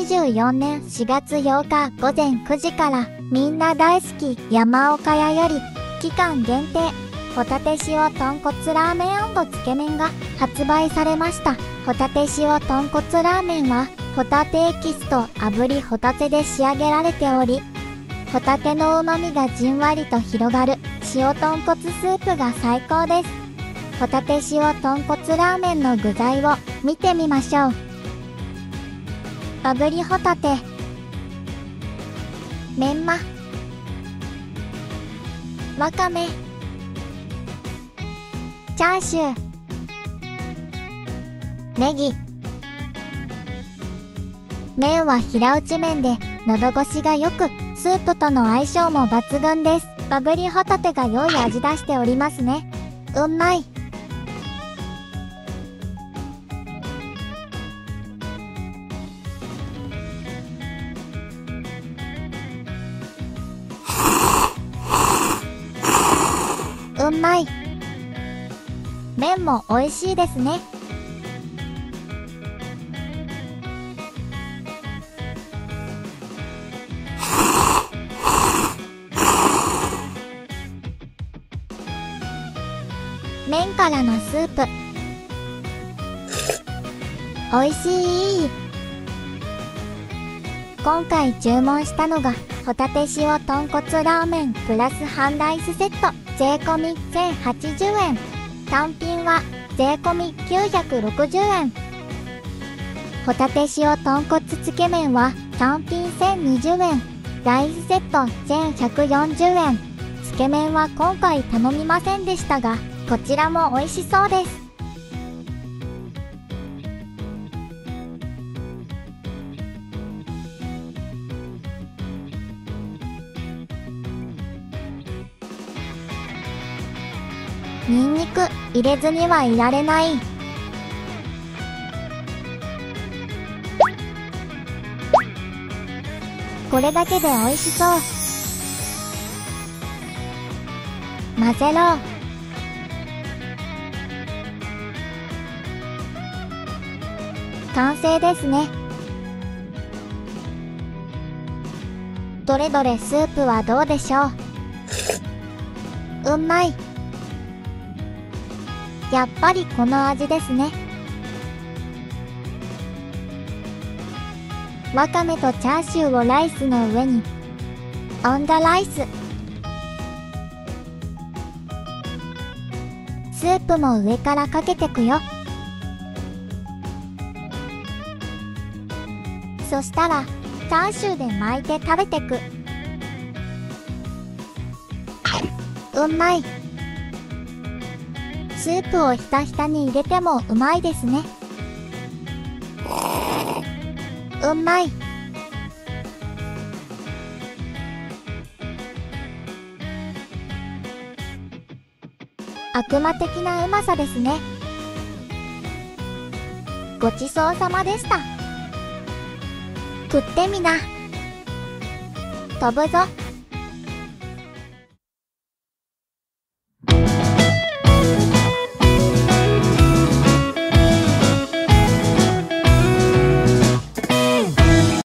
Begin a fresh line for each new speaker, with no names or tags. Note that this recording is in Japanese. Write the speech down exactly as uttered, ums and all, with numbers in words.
じゅうよねんしがつようかごぜんくじからみんな大好き山岡屋より期間限定ホタテ塩豚骨ラーメン&つけ麺が発売されました。ホタテ塩豚骨ラーメンはホタテエキスと炙りホタテで仕上げられており、ホタテの旨味がじんわりと広がる塩豚骨スープが最高です。ホタテ塩豚骨ラーメンの具材を見てみましょう。炙りホタテ、メンマ、わかめ、チャーシュー、ネギ。麺は平打ち麺で喉越しが良く、スープとの相性も抜群です。炙りホタテが良い味出しておりますね。うんまい。うんまい。麺も美味しいですね。麺からのスープ、おいしい。今回注文したのがホタテ塩豚骨ラーメンプラス半ライスセット、税込みせんはちじゅうえん、単品は税込みきゅうひゃくろくじゅうえん。ホタテ塩豚骨つけ麺は単品せんにじゅうえん、ライスセットせんひゃくよんじゅうえん。つけ麺は今回頼みませんでしたが、こちらも美味しそうです。ニンニク入れずにはいられない。これだけで美味しそう。混ぜろ。完成ですね。どれどれスープはどうでしょう。うんまい。やっぱりこの味ですね。わかめとチャーシューをライスの上にオンザライス。スープも上からかけてくよ。そしたらチャーシューで巻いて食べてく。うんまい。スープをひたひたに入れてもうまいですね。うんまい。悪魔的なうまさですね。ごちそうさまでした。食ってみな。飛ぶぞ。